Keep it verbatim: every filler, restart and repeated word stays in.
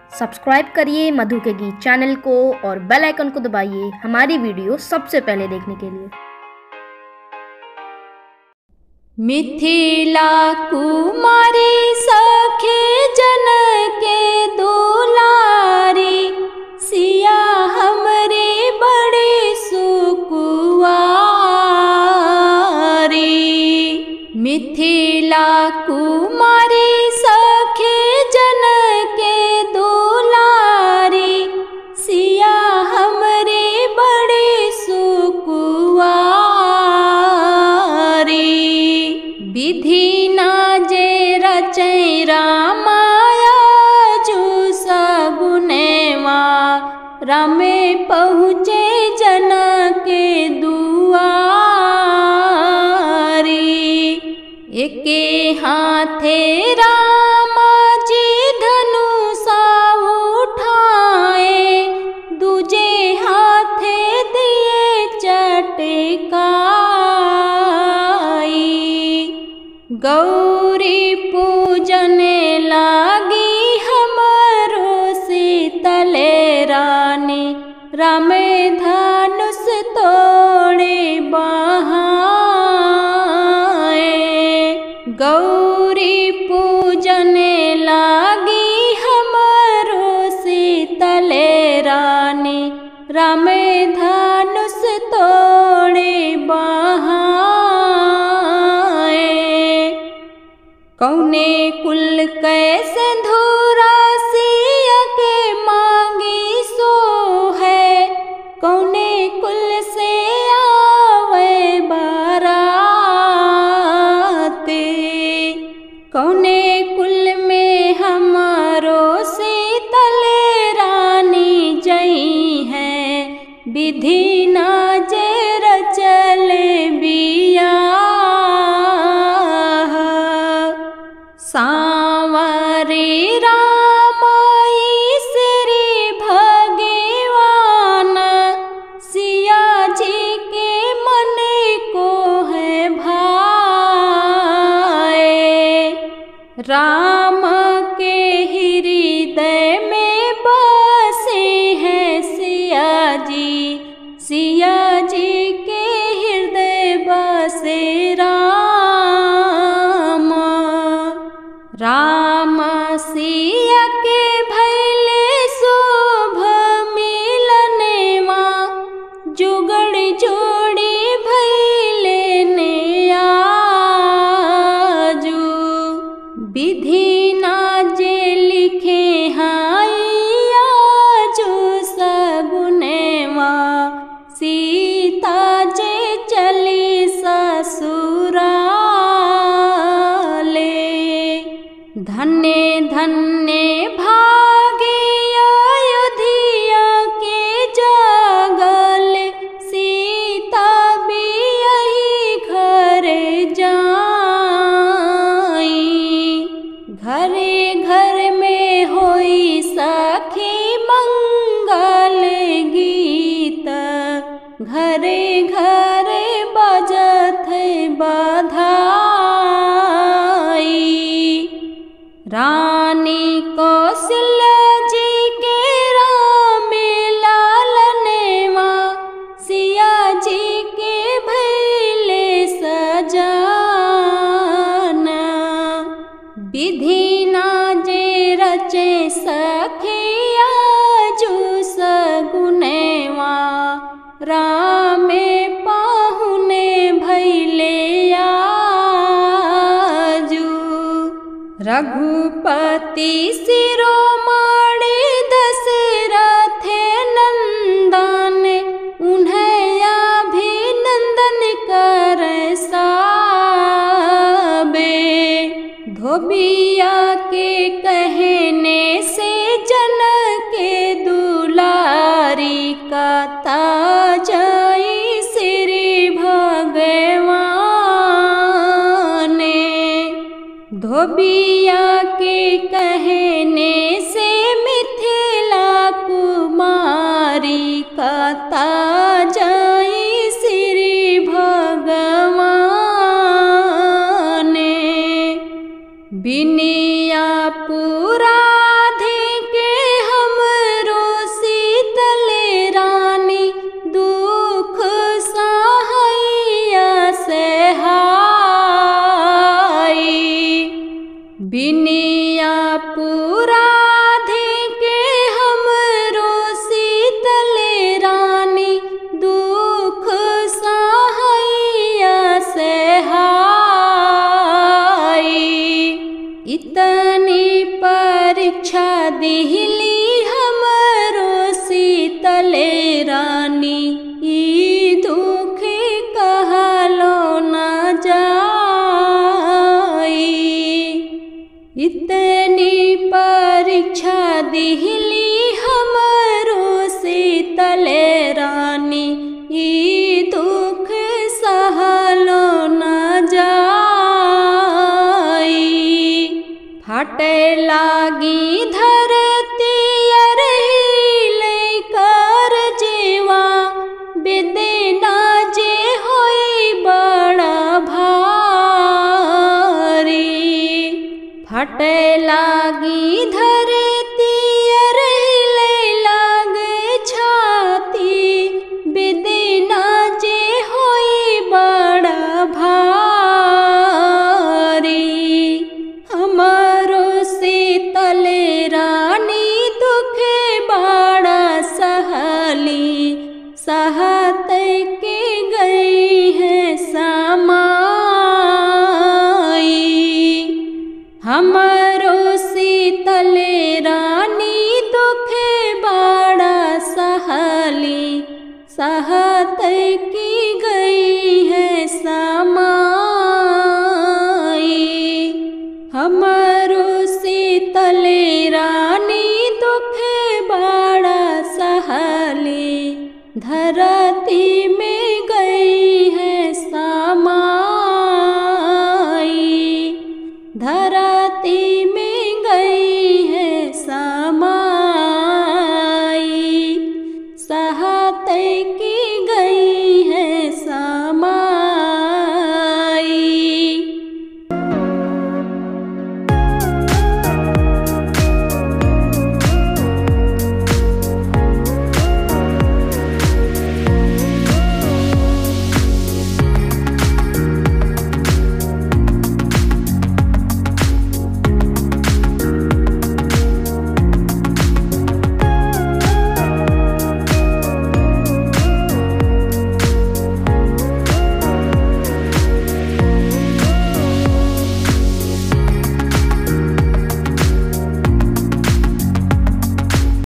Subscribe करिए मधु के गीत चैनल को और बेल आइकन को दबाइए हमारी वीडियो सबसे पहले देखने के लिए। मिथिला कुमारी सखे जन के दुलारी, सिया हमरे बड़े सुकुवारी। मिथिला कुमारी सखे जन के दुलारी, सिया हमरे बड़े सुकुवारी। विधि ना जे रचै रामाया जो सगुनेवा, रामे पहुँचे जन के दुआरी। एके हाथे रामा जी धनुषा उठाए, दूजे हाथे दिए चटकाई। गौरी पूजने लागी हमरो शीतले रानी, रामे धनुष तोड़े बहाए। गौरी पूजने लागी हमरो शीतले रानी, रामे धनुष तोड़े बहाए। कौने कुल कैसे धूरा सिया के मांगी सो है, कौने कुल से आवे बाराते। कौने कुल में हमारो शीतले रानी जई है, विधि ना जे रचले बिया। सांवरे रामाई श्री भगवान, सिया जी के मन को है भाए। राम के हृदय में बसे हैं सिया जी, सिया जी के हृदय बसे राम। राम सिया के भैले शुभ मिलनेवा, जुगड़ जोड़ी भैले ने आजू। विधि ना जे लिखे हाइया जो सगुनेवा, सीता जे चली ससुराले। धन्य धन्य भागे अयोध्या के जगल, सीता भी यही घर जाई। घरे घर में होई सखी मंगल गीत, घरे घरे बजत बधाई। रानी कौशल्या जी के राम लालनेवा, सिया जी के भैले सजाना। विधि ना जे रचे सखिया जो सगुनेवा, रामे पाहुने भैले आजू। रघुपति शिरोमणि दशरथ नंदन, उन्हें अभिनंदन कर साबे। धोबिया के कहने से जन के दुलारी, कथा जाई श्री भगवान। धोबिया के कहने से मिथिला कुमारी, कथा जाई श्री भगवान। बिनिया पुराधि के दिहली हमरो शीतले रानी, ई दुख कहलो न जाई। इतनी परीक्षा दिहली हमरो शीतले रानी, ई दुख सहलो न जाई। फाटे लागी धरती अरहिले कर जीवा, बेदेना जे होई बड़ा भारी। फाटे लागी धरती अरहिले लागे छाती, बेदेना जे होई बड़ा भारी। हमरो शीतले रानी दुख बड़ा सहली, सहत के गई है समाई। हमरो शीतले रानी दुख बड़ा सहली, सहत की गई है समाई। हमरो शीतले रानी दुख बड़ा सहली, धरती में